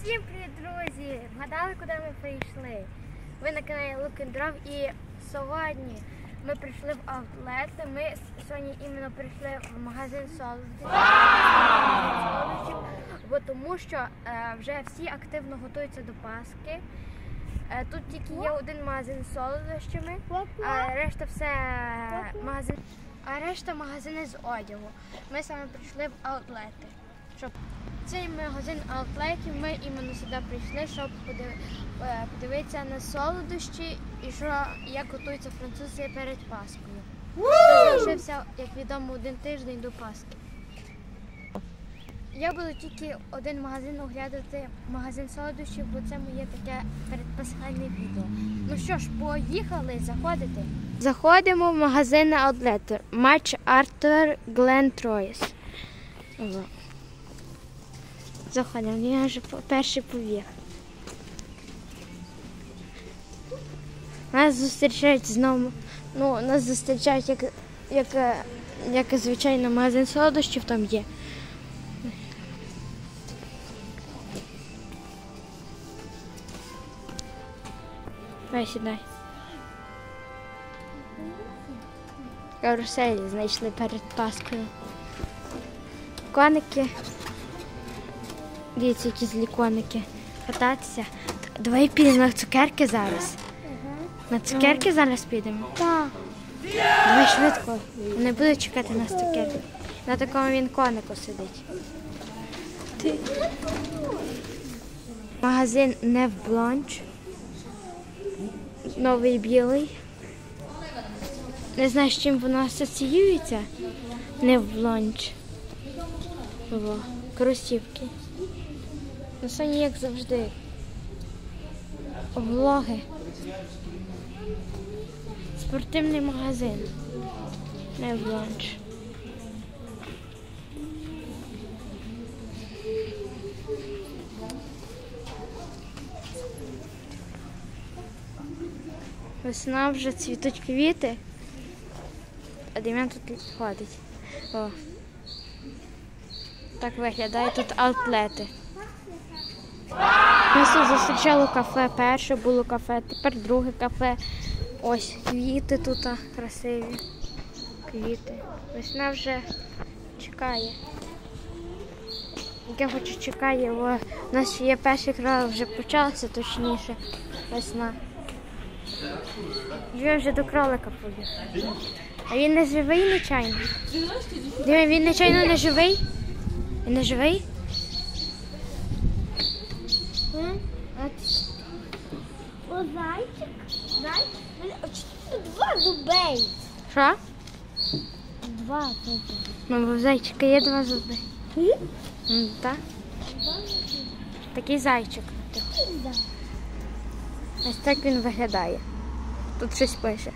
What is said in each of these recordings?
Всім привіт, друзі! Вгадали, куди ми прийшли? Ви на каналі Look and Draw, і сьогодні ми прийшли в аутлет. Ми сьогодні іменно прийшли в магазин солодощів, бо тому що вже всі активно готуються до Пасхи. Тут тільки є один магазин з солодощами, а решта магазини з одягу. Ми саме прийшли в аутлети. Цей магазин аутлетів, ми іменно сюди прийшли, щоб подивитися на солодощі і як готуються французи перед Пасхою. Залишився, як відомо, один тиждень до Пасхи. Я буду тільки один магазин оглядати, магазин солодощів, бо це моє таке передпасхальне відео. Ну що ж, поїхали заходити. Заходимо в магазин аутлету Матч Артур Глен Тройс. Заходимо, я вже перший поверх. Нас зустрічають знову, нас зустрічають як звичайно магазин солодощів там є. Давай сідай. Каруселі знайшли перед Пасхою. Коники. Дивіться, які злі коники. Кататися. Давай підемо на цукерки зараз. На цукерки зараз підемо? Так. Давай швидко. Не буду чекати на цукерки. На такому він конику сидить. Магазин Нев Бланш. Новий білий. Не знаю, з чим воно асоціюється. Нев Бланш. Кросівки. На Соні, як завжди, влоги. Спортивний магазин. Не Бланш. Весна, вже цвітуть квіти, а Дем'ян тут ходить. О. Так виглядає тут аутлети. Ми тут зустрічали кафе, перше було кафе, тепер друге кафе. Ось квіти тут красиві. Квіти. Весна вже чекає. Я хочу чекає, бо у нас є перший крок, вже почався, точніше, весна. Він вже до кролика побіг. А він не живий нечайно? Він нечайно не живий? Він не живий? О, зайчик. Два зубей. Що? Два зуби. Ну, у зайчика є два зуби. Так. Такий зайчик. Ось так він виглядає. Тут щось пише.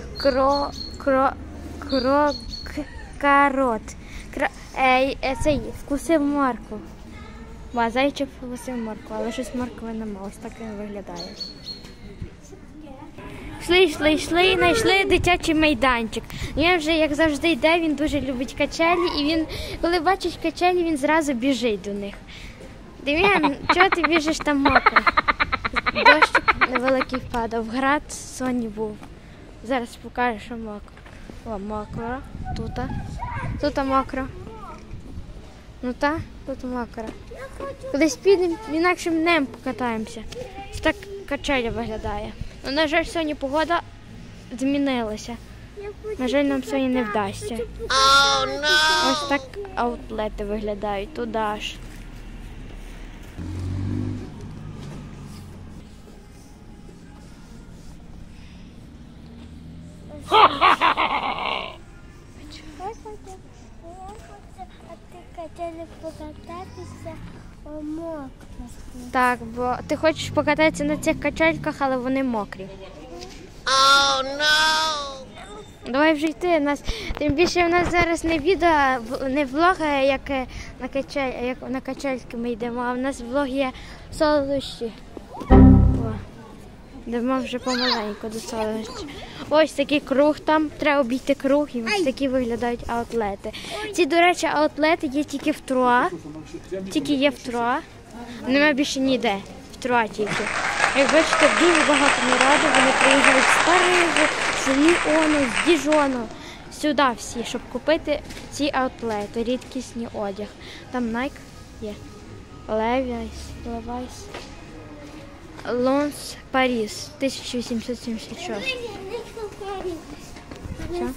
Карот. Цей вкусив моркву. Зайчик вкусив моркву, але щось моркви нема. Ось так він виглядає. Йшли, знайшли дитячий майданчик. Він вже, як завжди, йде, він дуже любить качелі, і він, коли бачить качелі, він зразу біжить до них. Дем'ян, чого ти біжиш там мокро? Дощик невеликий впадав, град Соні був. Зараз покажу, що мокро. О, мокро. Тут мокро. Ну так, тут мокро. Кудись підемо, інакшим днем покатаємося. Ось так качеля виглядає. Ну, на жаль, сьогодні погода змінилася. На жаль, нам сьогодні не вдасться. Ось так аутлети виглядають, туди аж. Покататися мокро. Так, бо ти хочеш покататися на цих качельках, але вони мокрі. Давай вже йти. Тим більше в нас зараз не відео, не влог, як на качельки ми йдемо, а в нас влог є солодощі. Йдемо вже помаленьку до солодощів. Ось такий круг там, треба обійти круг, і ось такі виглядають аутлети. Ці, до речі, аутлети є тільки в Труа. Тільки є в Труа. Нема більше ніде, в Троатівці. Як бачите, дуже багато народу, вони приїжджають з Парижу, з Ліону, з Діжону. Сюди всі, щоб купити ці аутлети, рідкісний одяг. Там Nike є. Levi's. Lons Paris, 1876. Що?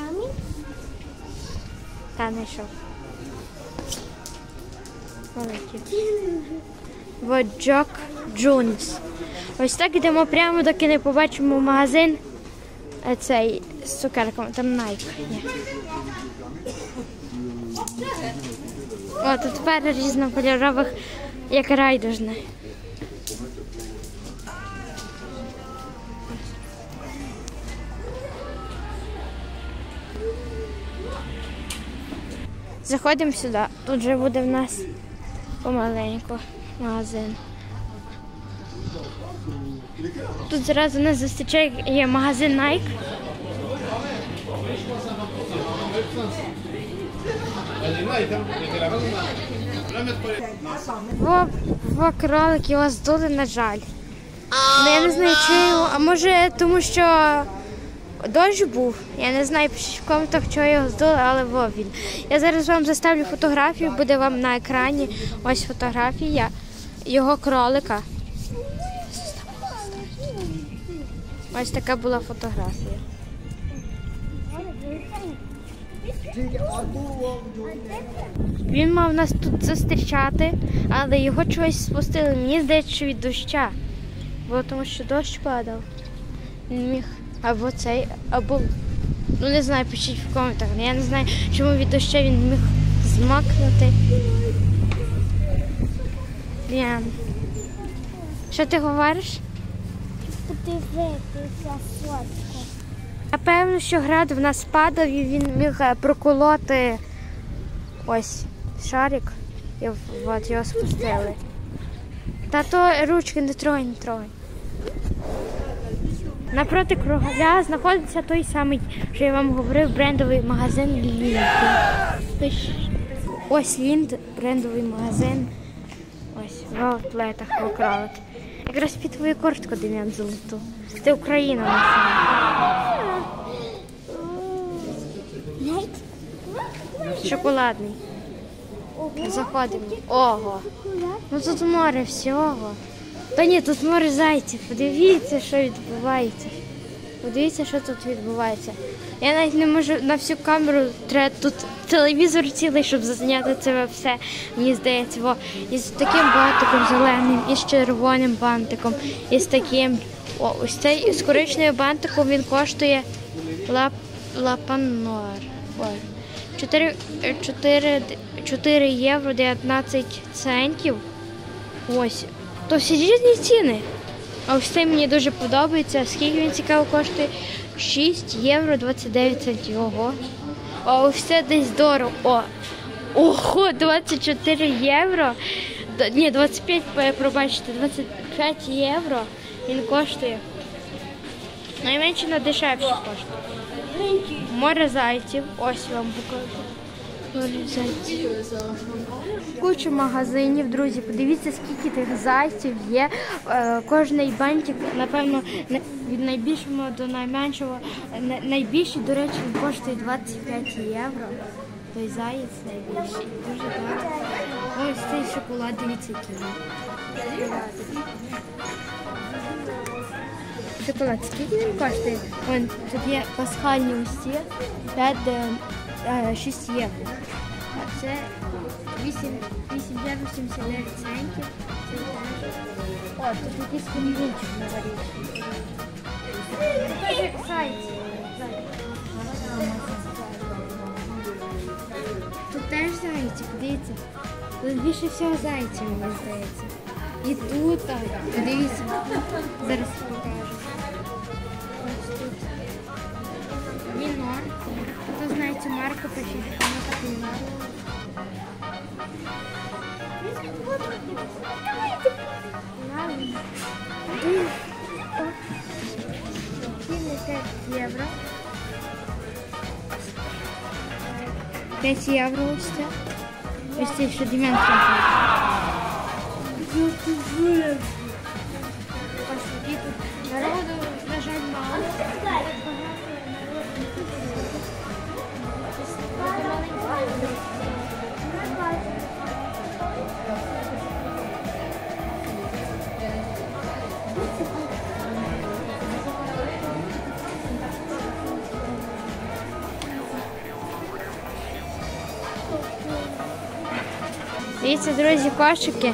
Та знайшов. Великий. Воджок Джунс. Ось так йдемо прямо, доки не побачимо магазин цей з цукерками. Там Nike є. О, тут пара різнокольорових, як райдужне. Заходимо сюди. Тут вже буде в нас помаленьку магазин. Тут зразу нас зустрічає магазин Nike. Во кролик, його здули, на жаль. Я не знаю, чого, а може тому що дощ був. Я не знаю, в коментах, чого його здули, але він. Я зараз вам заставлю фотографію, буде вам на екрані. Ось фотографія його кролика. Ось така була фотографія. Він мав нас тут зустрічати, але його чогось спустили. Мені здається, що від доща. Бо тому що дощ падав. Він міг або цей, або, ну не знаю, пишіть в коментах. Я не знаю, чому від доща він міг змокнути. Діан, що ти говориш? Подивитися фотку. Напевно, що град в нас падав і він міг проколоти ось шарик і от його спустили. Та то ручки не трогай. Напроти кругаля знаходиться той самий, що я вам говорив, брендовий магазин Лінд. Ось Лінд, брендовий магазин. Ось, в аутлетах, в кролик. Якраз під твою куртку, Дем'ян, золоту. Це Україна наша. Шоколадний. Заходимо. Ого. Ну тут море всього. Та ні, тут море зайців. Подивіться, що відбувається. Подивіться, що тут відбувається. Я навіть не можу на всю камеру, треба тут телевізор цілий, щоб зазняти це все. Мені здається, із таким бантиком зеленим, і з червоним бантиком, і з таким. О, ось цей з коричневим бантиком він коштує лапанор. 4 євро 19 центів. Ось. То всі різні ціни. А ось цей мені дуже подобається. Скільки він цікаво коштує? 6 євро 29 центів. Ого. А ось це десь дорого. Ого, 24 євро. Ні, 25, пробачте, 25 євро він коштує. Найменше на дешевше коштує. Море зайців. Ось вам покажу. Море зайців. Куча магазинів, друзі. Подивіться, скільки тих зайців є. Кожний бантик, напевно, від найбільшого до найменшого. Найбільший, до речі, коштує 25 євро. Той заєць найбільший. Дуже гарно. Ось цей шоколад, дивіться, який. Шоколад, скільки він коштує? Вон, тут є пасхальні усі, 6 євро. А це 8 євро 79 центів. О, тут якийсь камінчик новорічний. Це як зайці. Тут теж зайці, подивіться. Тут більше всього зайців, мені здається. І тут, подивіться, зараз покажу. Ось тут. Мінор. Хто знає цю марку, пишіть, вона так мінор. Ціни 5 євро. 5 євро ось це. Ось це, що Дем'ян купив. Ось тоді тут народу, на жаль, мало. Дивіться, друзі, кошики.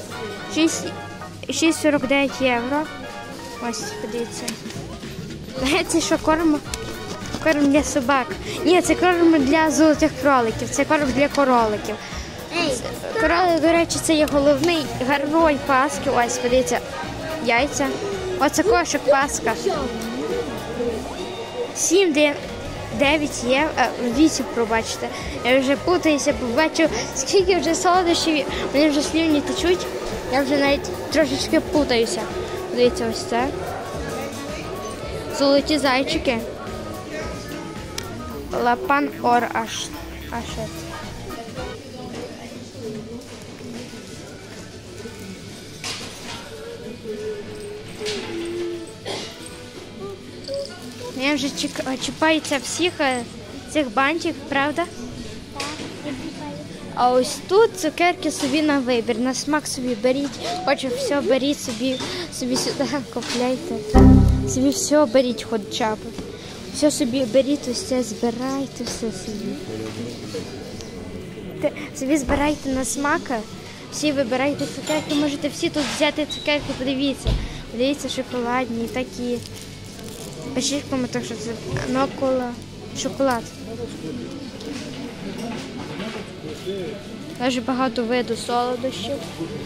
6,49 євро. Ось, подивіться. Це що, корм? Корм для собак. Ні, це корм для золотих кроликів, це корм для короликів. Кролик, до речі, це є головний герой Пасхи. Ось, подивіться, яйця. Оце кошик Пасха. 9 євро, 8, пробачте. Я вже путаюся, побачу, скільки вже солодощів, вони вже слюні течуть. Я вже навіть трошечки путаюся. Дивіться, ось це. Золоті зайчики. Лапан ор ашет. Я вже чіпаюся всіх цих бантів, правда? А ось тут цукерки собі на вибір, на смак собі беріть, хоче все беріть собі сюди купляйте. Собі все беріть хоча б. Все собі беріть, ось це збирайте, все собі. Собі збирайте на смак, всі вибирайте цукерки, можете всі тут взяти цукерки, подивіться. Подивіться, шоколадні, такі. Пишіть в коментах, що це нокола, шоколад. Дуже багато виду солодощів.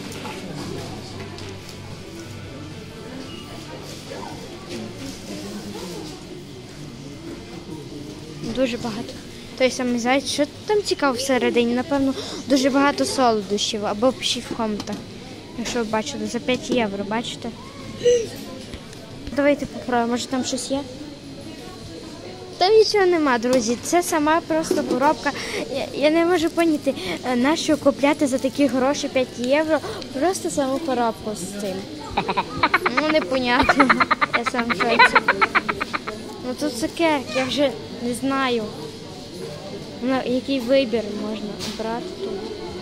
Дуже багато. Той самий зайць, що там цікаво всередині? Напевно, дуже багато солодощів. Або пишіть в коментах, якщо ви бачили, за 5 євро, бачите? Давайте попробуємо, може там щось є? Там нічого нема, друзі. Це сама просто коробка. Я не можу поняти, на що купляти за такі гроші 5 євро. Просто саму коробку з цим. Ну, непонятно. Я сам в шоці. Ну тут цукерки, я вже не знаю. Який вибір можна брати тут.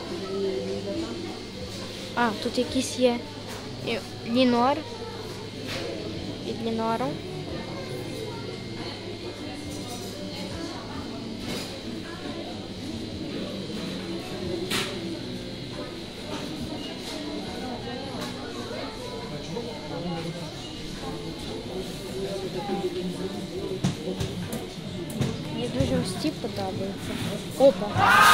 А, тут якісь є Лінор. Від Лінору. Мені дуже ось ці подобаються. Опа.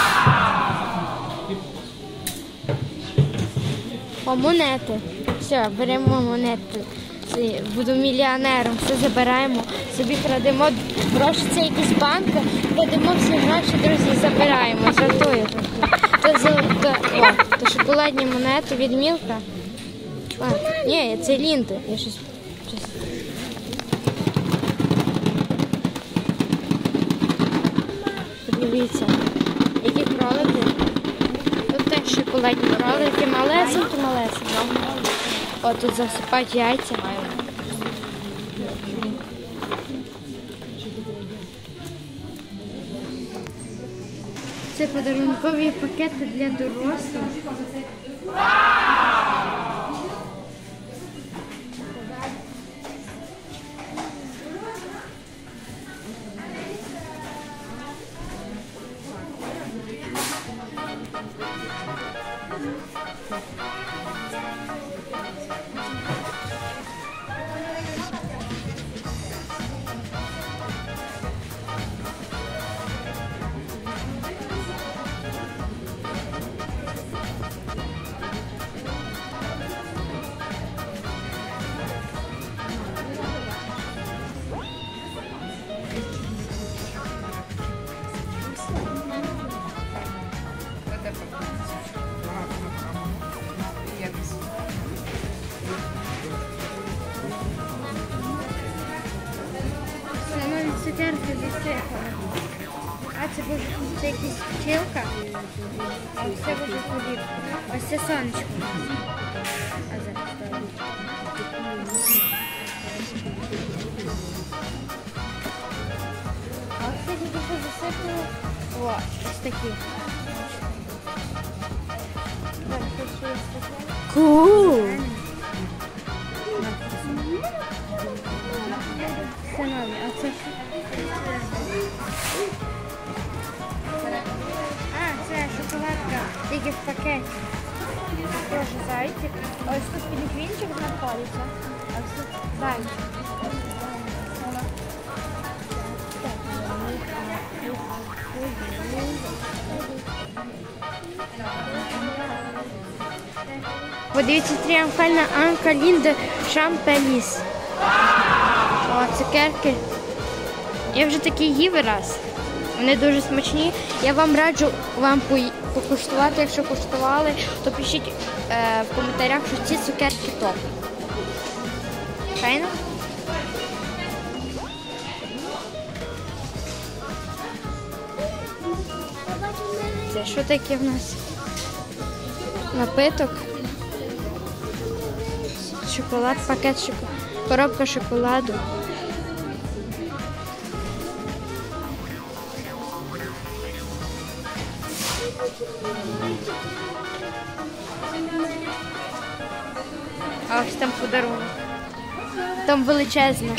О, монети. Все, беремо монети. Буду мільйонером, все забираємо, собі крадемо гроші, це якісь банки, крадемо всі гроші, друзі, забираємо, жартую. То шоколадні монети від Мілка. Ні, це лінти. Я щось... Подивіться, які кролики. Тут теж шоколадні кролики, малесенькі. О, тут засипають яйця. Це подарункові пакети для дорослих. Цукерки засипали. А це якась пчілка, а це буде хліб. Ось це сонечко. А такі. Кул! Це нові, а це що? А, це шоколадка, тільки в пакеті. Теж зайчик. Ось тут пінгвінчик знаходиться, а ось тут зайчик. Подивіться, тріумфальна Анка Лінда Шампеліс. О, цукерки. Я вже такі їв раз. Вони дуже смачні. Я вам раджу вам покуштувати. Якщо куштували, то пишіть в коментарях, що ці цукерки топ. Файно? Це що таке в нас? Напиток. Шоколад, пакет шоколаду, коробка шоколаду. А ось там подарунок. Там величезно.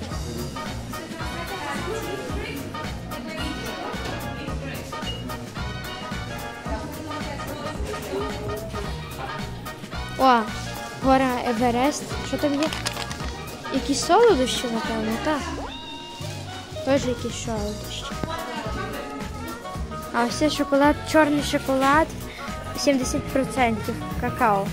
О, гора Еверест. Що там є? Якісь солодощі, напевно, так. Теж якісь солодощі. А ось це шоколад, чорний шоколад, 70% какао.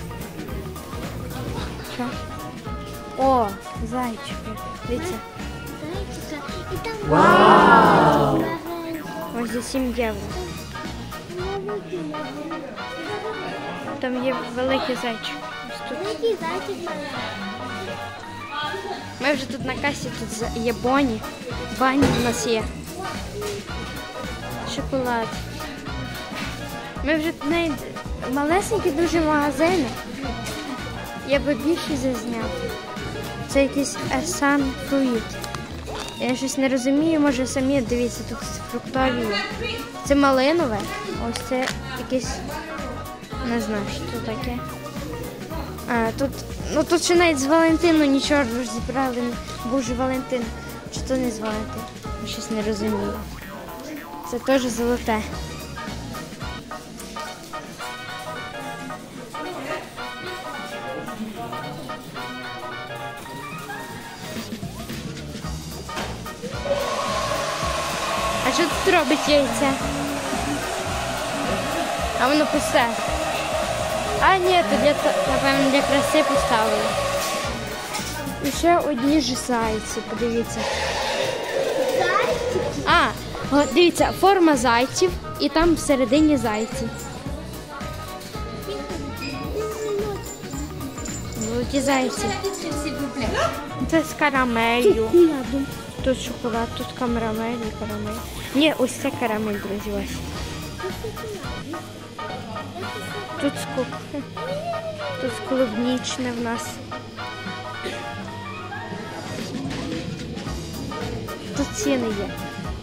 Що? О, зайчики. Дивіться. Зайчика. І там вау! Ось за 7 євро. Там є великий зайчик. Ось тут. Великий зайчик маленький. Ми вже тут на касі, тут є Боні. Бані в нас є. Шоколад. Ми вже тут навіть малесенькі дуже магазини. Я би більше зазняв. Це якийсь Сан Фруїт. Я щось не розумію, може самі дивіться, тут фруктові є. Це малинове, ось це якесь, не знаю, що таке. А, тут, ну тут ще навіть з Валентину нічого розібрали, Боже Валентин. Чи то не з Валентин? Я щось не розумію. Це теж золоте. А що тут робить яйця? А воно пусте. А ні, то для, напевно, для краси поставили. І ще одні ж зайці, подивіться. А, дивіться, форма зайців і там всередині зайці. Золоті зайці. Це з карамелью. Тут шоколад, тут карамель і карамель. Ні, ось це карамель, друзі, ось. Тут клубнічне в нас. Тут ціни є.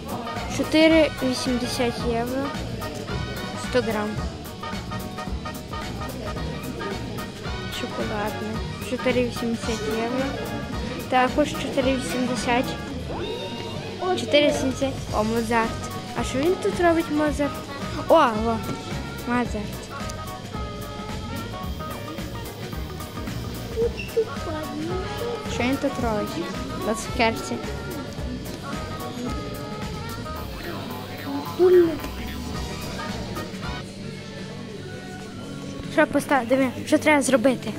4,80 євро. 100 грам. Шоколадне. 4,80 євро. Також 4,80. 4,70. О, Мозарт. А що він тут робить, Мозарт? О, Мозарт. Що він тут робить? На цукерці. Що поставити? Диви, що треба зробити?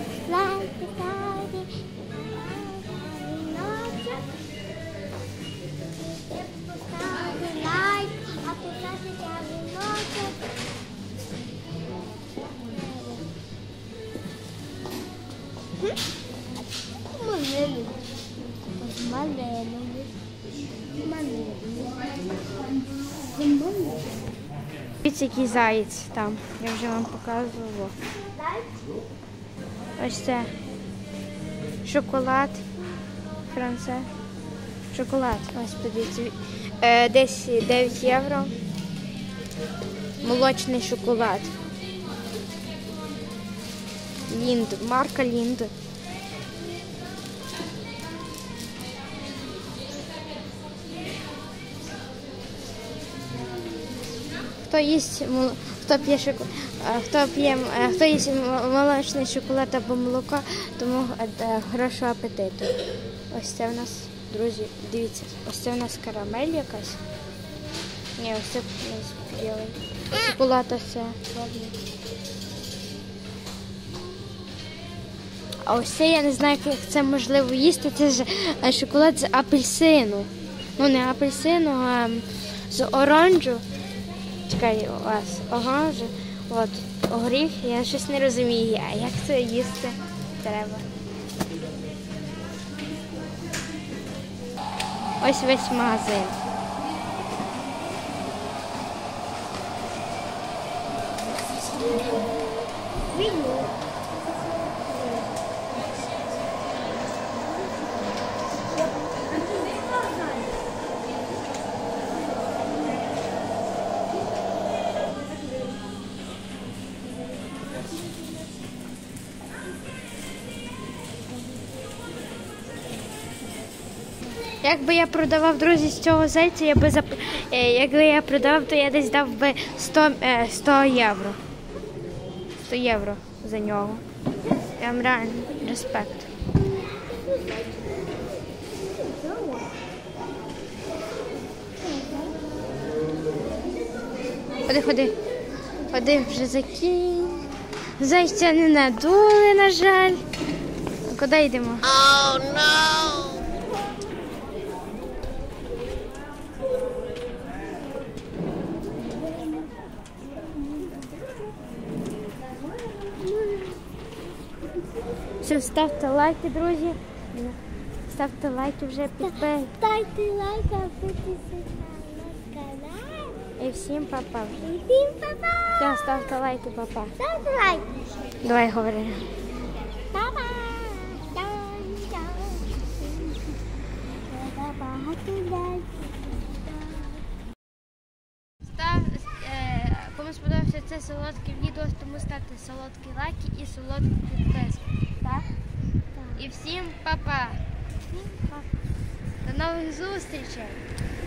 Дивіться, який заєць там. Я вже вам показувала. Ось це шоколад. Франце. Шоколад. Ось подивіться. Десь 9 євро. молочний шоколад. Лінд, марка Лінд. Хто їсть молочний шоколад або молоко, тому хорошого апетиту. Ось це в нас, друзі, дивіться, ось це в нас карамель якась. Ні, ось це у нас білий. Шоколад ось це чорний. А ось це я не знаю, як це можливо їсти. Це ж шоколад з апельсину. Ну не апельсину, а з оранжу. Чекай, у вас оранжу. От, горіх. Я щось не розумію, а як це їсти треба. Ось весь магазин. Якби я продавав, друзі, з цього зайця, якби я продавав, то я десь дав би 100 євро. 100 євро за нього. Прям реально респект. Ходи. Ходи, вже закінь. Зайця не надули, на жаль. Куди йдемо? Oh, no! Все, ставте лайки, друзі. Ставте лайки вже підписуйтесь. Ставте лайк, підписуйтесь на канал. І всім па-па вже. І всім па-па! Все, ставте лайки, па-па. Ставте лайк. Давай говори. Па-па! Кому сподобався це солодке відео, тому ставте солодкі лайки і солодкі підписки. Так? І всім па-па. До нових зустрічей.